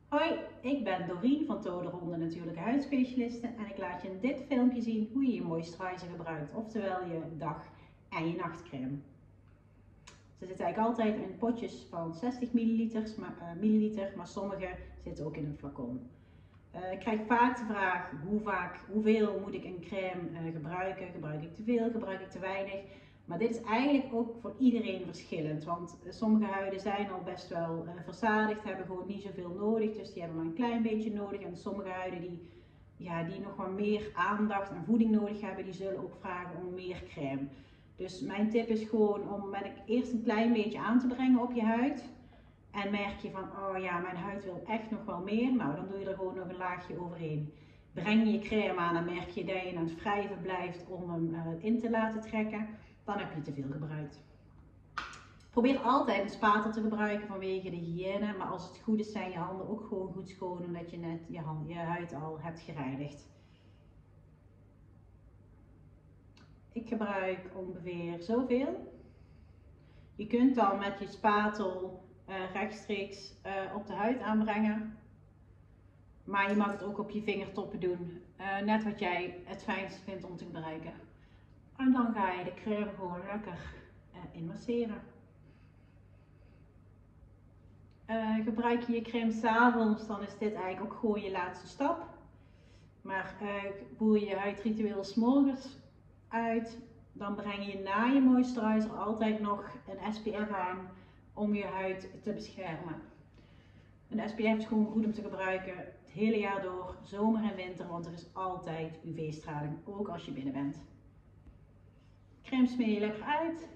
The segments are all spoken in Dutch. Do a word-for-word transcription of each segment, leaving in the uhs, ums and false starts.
Hoi, ik ben Dorien van Tode Natuurlijke Huidspecialisten en ik laat je in dit filmpje zien hoe je je moisturizer gebruikt, oftewel je dag- en je nachtcrème. Ze zitten eigenlijk altijd in potjes van zestig milliliter, maar, uh, milliliter, maar sommige zitten ook in een flacon. Uh, ik krijg vaak de vraag hoe vaak, hoeveel moet ik een crème uh, gebruiken? Gebruik ik te veel, gebruik ik te weinig? Maar dit is eigenlijk ook voor iedereen verschillend, want sommige huiden zijn al best wel uh, verzadigd, hebben gewoon niet zoveel nodig, dus die hebben maar een klein beetje nodig. En sommige huiden die, ja, die nog wat meer aandacht en voeding nodig hebben, die zullen ook vragen om meer crème. Dus mijn tip is gewoon om met eerst een klein beetje aan te brengen op je huid. En merk je van, oh ja, mijn huid wil echt nog wel meer, nou dan doe je er gewoon nog een laagje overheen. Breng je je crème aan en merk je dat je aan het wrijven blijft om hem uh, in te laten trekken, dan heb je te veel gebruikt. Probeer altijd een spatel te gebruiken vanwege de hygiëne, maar als het goed is zijn je handen ook gewoon goed schoon omdat je net je, hand, je huid al hebt gereinigd. Ik gebruik ongeveer zoveel. Je kunt dan met je spatel uh, rechtstreeks uh, op de huid aanbrengen. Maar je mag het ook op je vingertoppen doen. Uh, net wat jij het fijnst vindt om te gebruiken. En dan ga je de crème gewoon lekker uh, inmasseren. Uh, gebruik je je crème 's avonds, dan is dit eigenlijk ook gewoon je laatste stap. Maar uh, voer je je huidritueel 's morgens uit, dan breng je na je moisturizer altijd nog een S P F aan om je huid te beschermen. Een S P F is gewoon goed om te gebruiken het hele jaar door, zomer en winter, want er is altijd U V-straling, ook als je binnen bent. Crème smeer je lekker uit.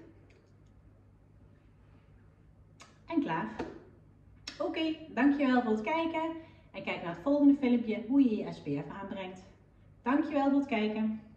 En klaar. Oké, okay, dankjewel voor het kijken en kijk naar het volgende filmpje hoe je je S P F aanbrengt. Dankjewel voor het kijken.